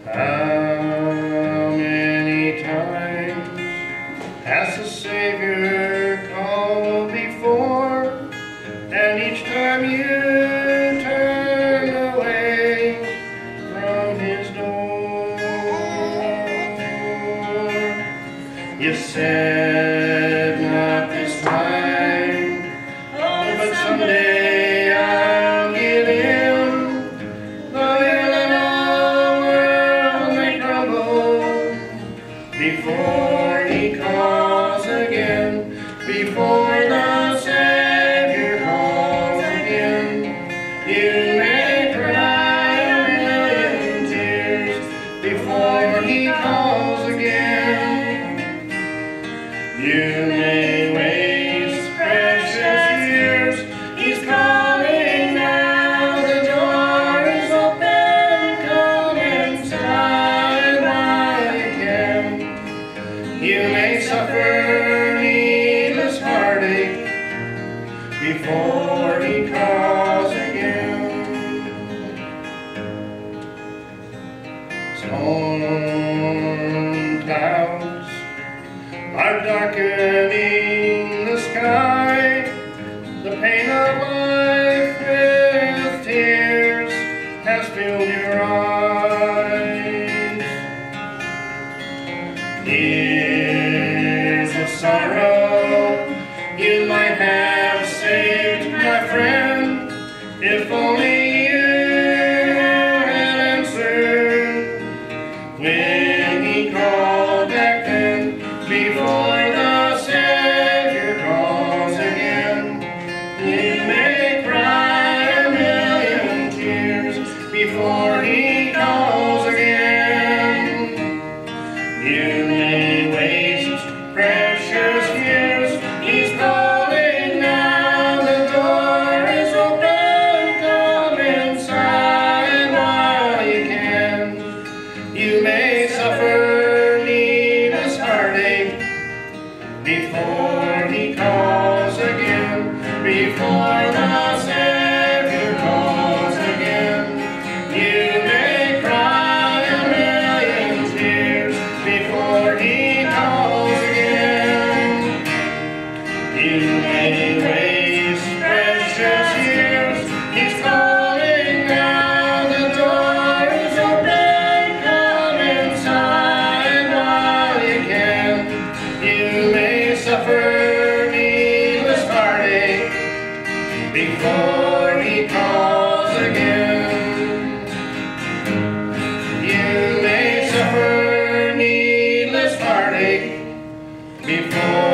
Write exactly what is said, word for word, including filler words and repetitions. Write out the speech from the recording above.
How many times has the Savior called before, and each time you turned away from His door? You said, not this time, oh, but someday I'll give in. The hill and all world may crumble before He calls again, before the Savior calls again. You may cry a million tears before He calls again. You may waste precious years. He's calling now. The door is open. Come inside while you can. You may suffer needless heartache before He calls again. Storm clouds are darkening the sky. The pain of life with tears has filled your eyes. Years of sorrow you might have saved, my friend, if only you had answered when He called back then, before the Savior calls again. You may cry a million tears before He calls again. You may waste precious years. He's calling now. The door is open. Come inside while you can. You may suffer needless heartache before He calls again, before the Savior calls again. You may cry a million tears before He calls again. You may waste precious years. He's calling now. The door is open. Come inside while you can. You may suffer needless heartache before He calls again. You may suffer needless heartache before